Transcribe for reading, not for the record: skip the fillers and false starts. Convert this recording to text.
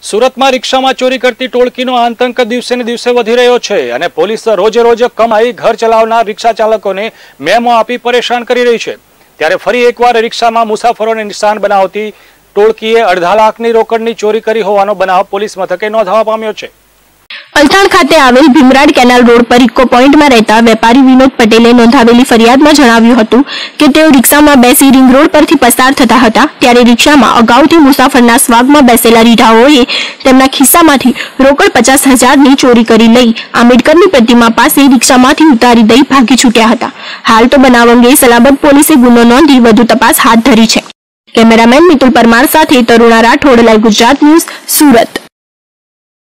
સુરતમાં રિક્ષામાં ચોરી કરતી ટોળકીનો આતંક દિવસે ને દિવસે વધી રહ્યો છે અને પોલીસ રોજે રોજ કમાઈ ઘર ચલાવનાર રિક્ષા ચાલકોને મેમો આપી પરેશાન કરી રહી છે। ત્યારે ફરી એકવાર રિક્ષામાં મુસાફરોને નિશાન બનાવતી ટોળકીએ 2.5 લાખની રોકડની ચોરી કરી હોવાનો બનાવ પોલીસ મથકે નોંધવા પામ્યો છે। અલથાણ ખાતે આવેલ ભીમરાડ કેનાલ રોડ પર ઇકો પોઈન્ટમાં રહેતા વેપારી વિનોદ પટેલે નોંધાવેલી ફરિયાદમાં જણાવ્યું હતું કે તેઓ રિક્ષામાં બેસી રિંગ રોડ પરથી પસાર થતા હતા ત્યારે રિક્ષામાં અગાઉથી મુસાફરના સ્વાગમાં બેસેલા રીઢાઓએ તેમના ખિસ્સામાંથી રોકડ 50,000ની ચોરી કરી લઈ આંબેડકરની પ્રતિમા પાસે રિક્ષામાંથી ઉતારી દઈ ભાગી છૂટ્યા હતા। હાલ તો બનાવ અંગે સલાબત પોલીસે ગુનો નોંધી વધુ તપાસ હાથ ધરી છે। કેમેરામેન મિતુલ પરમાર સાથે તરુણા રાઠોડ, લાઈવ ગુજરાત ન્યૂઝ, સુરત।